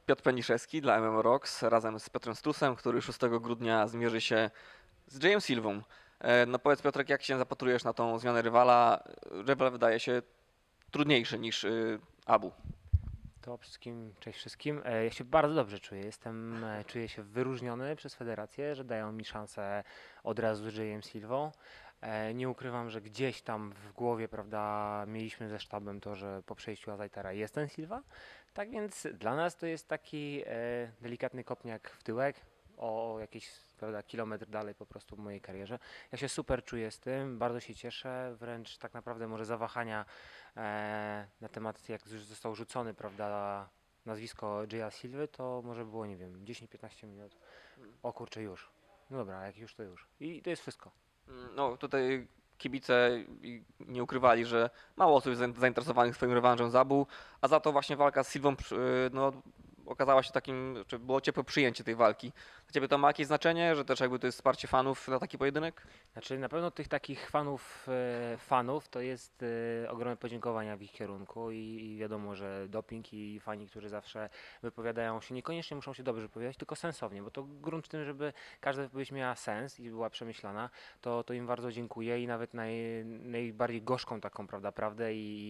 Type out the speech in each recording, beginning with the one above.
Piotr Peniszewski dla MMO Rocks razem z Piotrem Stusem, który 6 grudnia zmierzy się z Jayem Silvą. No powiedz Piotrek, jak się zapatrujesz na tą zmianę rywala? Rywal wydaje się trudniejszy niż Abu. To wszystkim, cześć wszystkim. Ja się bardzo dobrze czuję. Czuję się wyróżniony przez federację, że dają mi szansę od razu z Jayem Silvą. Nie ukrywam, że gdzieś tam w głowie, prawda, mieliśmy ze sztabem to, że po przejściu Azajtara jest ten Silva. Tak więc dla nas to jest taki delikatny kopniak w tyłek o jakiś, prawda, kilometr dalej po prostu w mojej karierze. Ja się super czuję z tym, bardzo się cieszę, wręcz tak naprawdę może zawahania na temat, jak już został rzucony, prawda, nazwisko Jaya Silvy, to może było, nie wiem, 10-15 minut. O kurczę, już. No dobra, jak już to już. I to jest wszystko. No tutaj kibice nie ukrywali, że mało osób jest zainteresowanych swoim rewanżem z Abu, a za to właśnie walka z Silvą no, okazała się takim, czy było ciepłe przyjęcie tej walki. Dla ciebie to ma jakieś znaczenie, że też jakby to jest wsparcie fanów na taki pojedynek? Znaczy na pewno tych takich fanów to jest ogromne podziękowania w ich kierunku i wiadomo, że doping i fani, którzy zawsze wypowiadają się, niekoniecznie muszą się dobrze wypowiadać, tylko sensownie, bo to grunt w tym, żeby każda wypowiedź miała sens i była przemyślana, to im bardzo dziękuję i nawet najbardziej gorzką taką, prawda, prawdę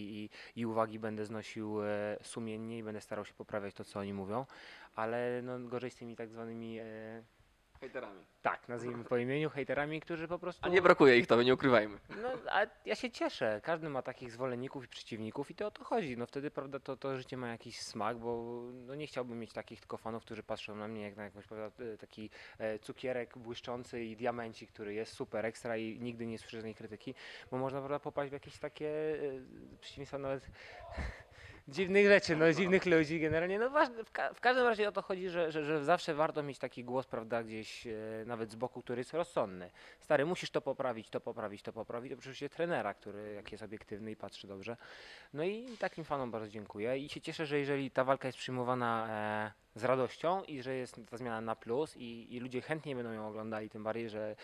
i uwagi będę znosił sumiennie i będę starał się poprawiać to, co oni mówią, ale no, gorzej z tymi tak zwanymi Hejterami. tak, nazwijmy po imieniu, hejterami, którzy po A prostu. nie brakuje ich, to nie ukrywajmy. No, a ja się cieszę. Każdy ma takich zwolenników i przeciwników i to o to chodzi. No wtedy, prawda, to życie ma jakiś smak, bo no nie chciałbym mieć takich tylko fanów, którzy patrzą na mnie jak na jakąś, prawda, taki cukierek błyszczący i diamencik, który jest super ekstra i nigdy nie słyszę z niej krytyki, bo można, prawda, popaść w jakieś takie przeciwieństwa nawet dziwnych rzeczy, no dziwnych ludzi generalnie. No w każdym razie o to chodzi, że zawsze warto mieć taki głos, prawda, gdzieś nawet z boku, który jest rozsądny. Stary, musisz to poprawić, to poprawić, to poprawić. To oczywiście trenera, który jak jest obiektywny i patrzy dobrze. No i takim fanom bardzo dziękuję i się cieszę, że jeżeli ta walka jest przyjmowana z radością i że jest ta zmiana na plus i ludzie chętnie będą ją oglądali, tym bardziej, że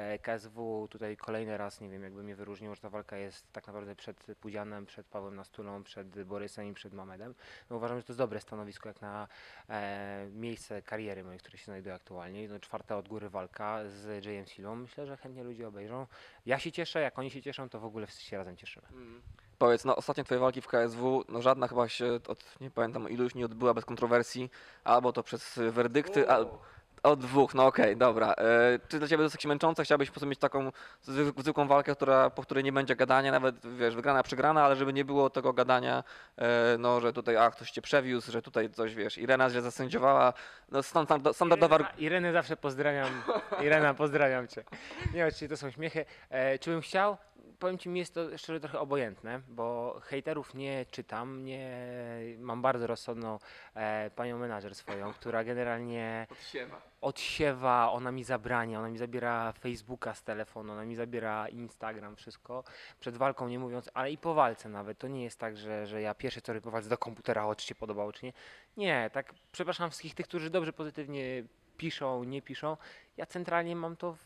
KSW tutaj kolejny raz, nie wiem, jakby mnie wyróżniło, że ta walka jest tak naprawdę przed Pudzianem, przed Pawłem Nastulą, przed Borysem i przed Mamedem. No uważam, że to jest dobre stanowisko jak na miejsce kariery mojej, w której się znajduję aktualnie. No, czwarta od góry walka z Jayem Silą. Myślę, że chętnie ludzie obejrzą. Ja się cieszę, jak oni się cieszą, to w ogóle wszyscy się razem cieszymy. Powiedz, no ostatnie twoje walki w KSW, no żadna chyba się nie pamiętam iluś, nie odbyła bez kontrowersji, albo to przez werdykty, od dwóch, no okej, dobra. Czy dla ciebie to jest jakieś męczące? Chciałbyś po prostu mieć taką zwykłą walkę, po której nie będzie gadania, nawet wiesz, wygrana, przegrana, ale żeby nie było tego gadania, no, że tutaj ktoś cię przewiózł, że tutaj coś, wiesz, Irena źle zasędziowała, no standardowa. Irenę zawsze pozdrawiam. Irena, pozdrawiam cię. Nie, oczywiście to są śmiechy. Czy bym chciał? Powiem ci, mi jest to szczerze trochę obojętne, bo hejterów nie czytam, nie mam bardzo rozsądną panią menadżer swoją, która generalnie odsiewa, ona mi zabrania, ona mi zabiera Facebooka z telefonu, ona mi zabiera Instagram, wszystko. Przed walką nie mówiąc, ale i po walce nawet. To nie jest tak, że ja pierwsze co robię po walce do komputera, o czy się podobało, czy nie. Nie, tak przepraszam wszystkich tych, którzy dobrze, pozytywnie piszą, nie piszą. Ja centralnie mam to,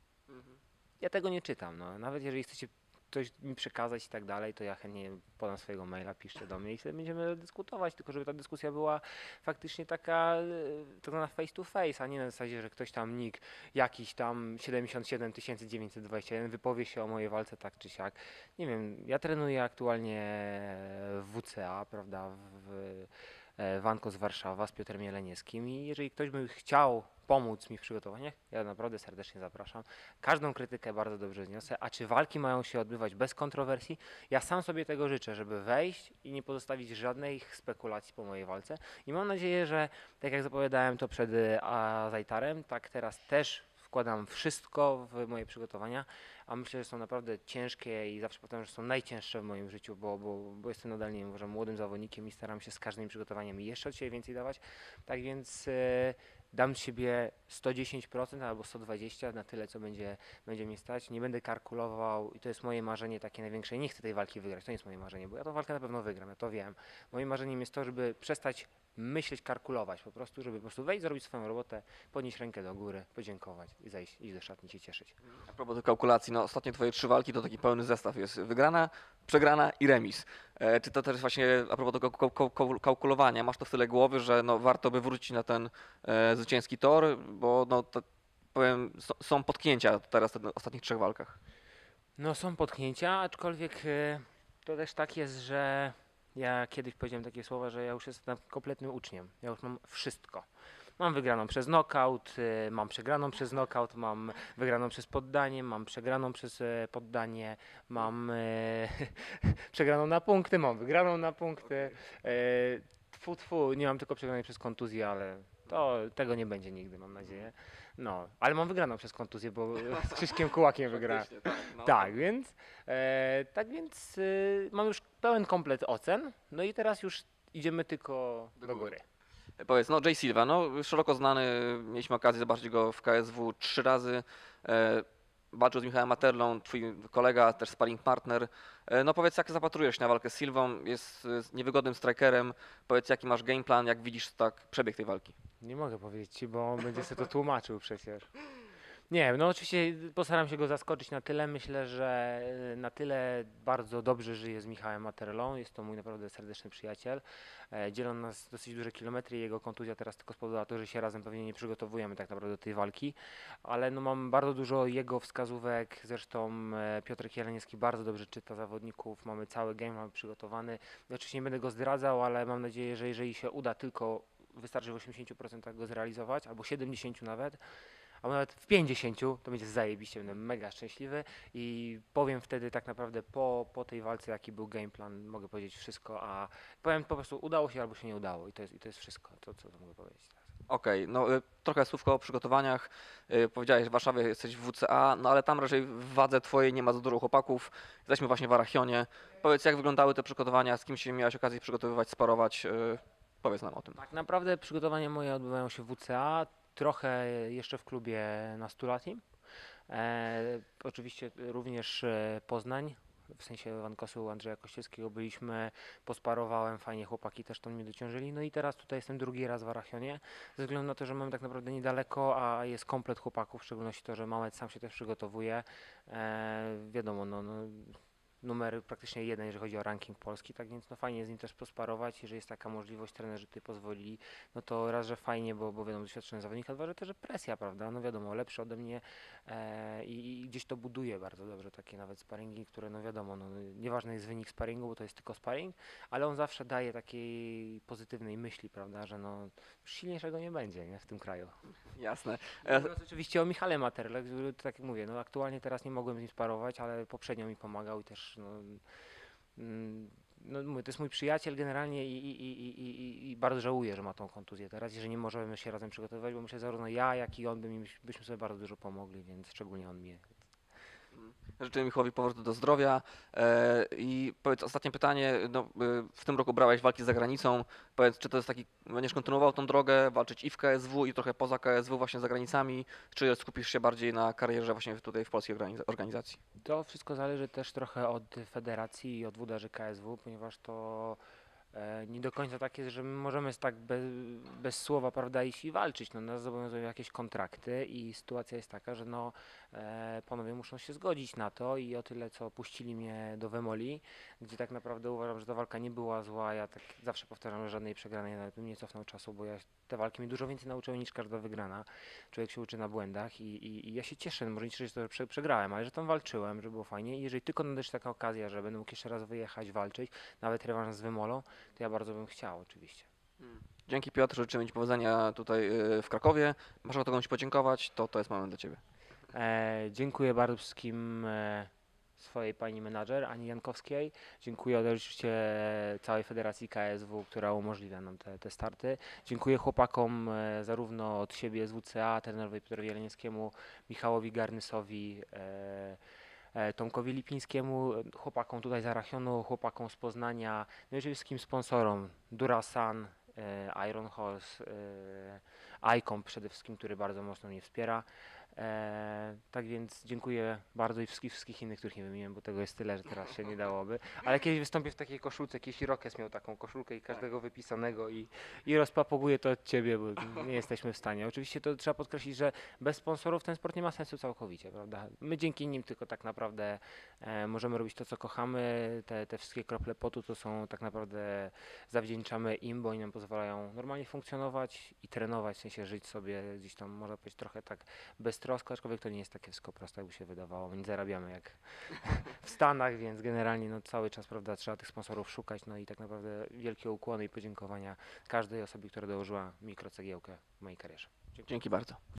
ja tego nie czytam, no. Nawet jeżeli chcecie coś mi przekazać i tak dalej, to ja chętnie podam swojego maila, piszcie do mnie i sobie będziemy dyskutować, tylko żeby ta dyskusja była faktycznie taka, tak zwana face to face, a nie na zasadzie, że ktoś tam nick jakiś tam 77 921 wypowie się o mojej walce tak czy siak. Nie wiem, ja trenuję aktualnie w WCA, prawda, w Wanko z Warszawa z Piotrem Jeleniewskim i jeżeli ktoś by chciał pomóc mi w przygotowaniach, ja naprawdę serdecznie zapraszam. Każdą krytykę bardzo dobrze zniosę, a czy walki mają się odbywać bez kontrowersji? Ja sam sobie tego życzę, żeby wejść i nie pozostawić żadnych spekulacji po mojej walce i mam nadzieję, że tak jak zapowiadałem to przed Azajtarem, tak teraz też wkładam wszystko w moje przygotowania, a myślę, że są naprawdę ciężkie i zawsze powtarzam, że są najcięższe w moim życiu, bo jestem nadal, nie wiem, uważam, młodym zawodnikiem i staram się z każdymi przygotowaniami jeszcze od siebie więcej dawać. Tak więc dam z siebie 110% albo 120% na tyle, co będzie mi stać. Nie będę kalkulował i to jest moje marzenie takie największe. Nie chcę tej walki wygrać, to nie jest moje marzenie, bo ja tę walkę na pewno wygram, ja to wiem. Moim marzeniem jest to, żeby przestać myśleć, kalkulować po prostu, żeby po prostu wejść, zrobić swoją robotę, podnieść rękę do góry, podziękować i zejść, iść do szatni, się cieszyć. A propos tych kalkulacji, no ostatnie twoje 3 walki to taki pełny zestaw jest wygrana, przegrana i remis. Czy to też właśnie a propos tego kalkulowania, masz to w tyle głowy, że no, warto by wrócić na ten zwycięski tor, bo no, to, powiem, są potknięcia teraz w tych ostatnich 3 walkach. No są potknięcia, aczkolwiek to też tak jest, że ja kiedyś powiedziałem takie słowa, że ja już jestem kompletnym uczniem. Ja już mam wszystko. Mam wygraną przez knockout, mam przegraną przez knockout, mam wygraną przez poddanie, mam przegraną przez poddanie, mam przegraną na punkty, mam wygraną na punkty. Tfu, tfu, nie mam tylko przegranej przez kontuzję, ale tego nie będzie nigdy, mam nadzieję. No, ale mam wygraną przez kontuzję, bo z Krzyśkiem Kułakiem wygrałem. Faktycznie, tak, no. Tak więc mam już pełen komplet ocen, no i teraz już idziemy tylko do góry. Powiedz, no Jay Silva, no szeroko znany, mieliśmy okazję zobaczyć go w KSW 3 razy. Walczył z Michałem Materlą, twój kolega, też sparring partner. No powiedz, jak zapatrujesz się na walkę z Silvą? Jest niewygodnym strikerem. Powiedz, jaki masz game plan, jak widzisz tak przebieg tej walki? Nie mogę powiedzieć ci, bo on będzie sobie to tłumaczył przecież. Nie, no oczywiście postaram się go zaskoczyć na tyle. Myślę, że na tyle bardzo dobrze żyje z Michałem Materlą. Jest to mój naprawdę serdeczny przyjaciel. Dzielą nas dosyć duże kilometry i jego kontuzja teraz tylko spowodowała to, że się razem pewnie nie przygotowujemy tak naprawdę do tej walki. Ale no mam bardzo dużo jego wskazówek. Zresztą Piotrek Jeleniewski bardzo dobrze czyta zawodników. Mamy cały game, mamy przygotowany. Ja oczywiście nie będę go zdradzał, ale mam nadzieję, że jeżeli się uda tylko wystarczy w 80% go zrealizować, albo 70 nawet, albo nawet w 50, to będzie zajebiście, będę mega szczęśliwy i powiem wtedy tak naprawdę po tej walce, jaki był game plan, mogę powiedzieć wszystko, a powiem po prostu udało się albo się nie udało i to jest wszystko, co mogę powiedzieć teraz. Okej, no trochę słówko o przygotowaniach. Powiedziałeś, że w Warszawie jesteś w WCA, no ale tam raczej w wadze twojej nie ma za dużo chłopaków. Jesteśmy właśnie w Arachionie. Powiedz, jak wyglądały te przygotowania, z kim się miałeś okazję przygotowywać, sparować? Powiedz nam o tym. Tak naprawdę przygotowania moje odbywają się w WCA, trochę jeszcze w klubie na Stulatim. Oczywiście również Poznań, w sensie Wankosu Andrzeja Kościelskiego byliśmy, posparowałem, fajnie chłopaki też to mnie dociążyli. No i teraz tutaj jestem drugi raz w Arachionie, ze względu na to, że mam tak naprawdę niedaleko, a jest komplet chłopaków, w szczególności to, że Mamet sam się też przygotowuje. Wiadomo, numer praktycznie jeden, jeżeli chodzi o ranking polski, tak więc no fajnie z nim też posparować, jeżeli jest taka możliwość, trenerzy tutaj pozwolili, no to raz, że fajnie, bo wiadomo, doświadczony zawodnik, a dwa, że też że presja, prawda, no wiadomo, lepszy ode mnie i gdzieś to buduje bardzo dobrze, takie nawet sparingi, które no wiadomo, no, nieważny jest wynik sparingu, bo to jest tylko sparing, ale on zawsze daje takiej pozytywnej myśli, prawda, że no silniejszego nie będzie, nie, w tym kraju. Jasne. Mówiąc oczywiście o Michale Materle, który, tak jak mówię, no aktualnie teraz nie mogłem z nim sparować, ale poprzednio mi pomagał i też no mówię, to jest mój przyjaciel generalnie i bardzo żałuję, że ma tą kontuzję teraz i że nie możemy się razem przygotowywać, bo myślę, że zarówno ja, jak i on byśmy sobie bardzo dużo pomogli, więc szczególnie on mi. Życzę Michałowi powrotu do zdrowia. I powiedz, ostatnie pytanie. No, w tym roku brałeś walki za granicą. Powiedz, czy to jest taki, będziesz kontynuował tą drogę, walczyć i w KSW, i trochę poza KSW, właśnie za granicami, czy skupisz się bardziej na karierze właśnie tutaj w polskiej organizacji? To wszystko zależy też trochę od federacji i od włodarzy KSW, ponieważ to nie do końca tak jest, że my możemy tak bez słowa, prawda, iść i walczyć. No, nas zobowiązują jakieś kontrakty i sytuacja jest taka, że no, panowie muszą się zgodzić na to i o tyle, co puścili mnie do Wemoli, gdzie tak naprawdę uważam, że ta walka nie była zła. Ja tak zawsze powtarzam, że żadnej przegranej nawet bym nie cofnął czasu, bo te walki mnie dużo więcej nauczyły niż każda wygrana. Człowiek się uczy na błędach i ja się cieszę, może nie cieszę się, że przegrałem, ale że tam walczyłem, że było fajnie i jeżeli tylko nadejdzie taka okazja, że będę mógł jeszcze raz wyjechać, walczyć, nawet rewanż z Wemolą, to ja bardzo bym chciał oczywiście. Dzięki Piotr, życzymy Ci powodzenia tutaj w Krakowie. Masz ochotę komuś podziękować, to jest moment dla Ciebie. Dziękuję bardzo wszystkim swojej pani menadżer Ani Jankowskiej. Dziękuję oczywiście całej Federacji KSW, która umożliwia nam te starty. Dziękuję chłopakom zarówno od siebie z WCA, trenerowi Piotrowi Jeleniewskiemu, Michałowi Garnysowi, Tomkowi Lipińskiemu, chłopakom tutaj z Arachionu, chłopakom z Poznania, no i wszystkim sponsorom Durasan, Iron Horse, Icom przede wszystkim, który bardzo mocno mnie wspiera. Tak więc dziękuję bardzo i wszystkich innych, których nie wymieniłem, bo tego jest tyle, że teraz się nie dałoby. Ale kiedyś wystąpię w takiej koszulce, kiedyś Rokes miał taką koszulkę i każdego wypisanego i rozpapoguję to od ciebie, bo nie jesteśmy w stanie. Oczywiście to trzeba podkreślić, że bez sponsorów ten sport nie ma sensu całkowicie, prawda? My dzięki nim tylko tak naprawdę możemy robić to, co kochamy. Te wszystkie krople potu to są tak naprawdę zawdzięczamy im, bo oni nam pozwalają normalnie funkcjonować i trenować, w sensie żyć sobie gdzieś tam, można powiedzieć, trochę tak beztrosko, aczkolwiek to nie jest takie wszystko proste, jakby się wydawało. My nie zarabiamy jak w Stanach, więc generalnie no, cały czas, prawda, trzeba tych sponsorów szukać, no i tak naprawdę wielkie ukłony i podziękowania każdej osobie, która dołożyła mikrocegiełkę w mojej karierze. Dziękuję. Dzięki bardzo.